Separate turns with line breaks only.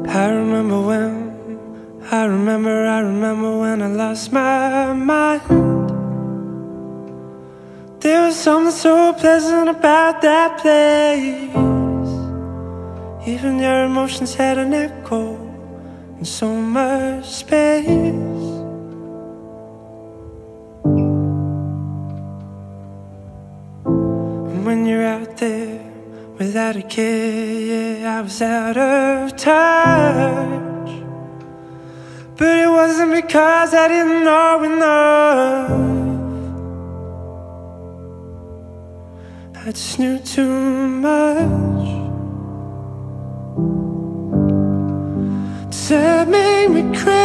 I remember when I lost my mind. There was something so pleasant about that place. Even your emotions had an echo in so much space. And when you're out there without a care, yeah, I was out of touch. But it wasn't because I didn't know enough. I just knew too much. Does that make me crazy?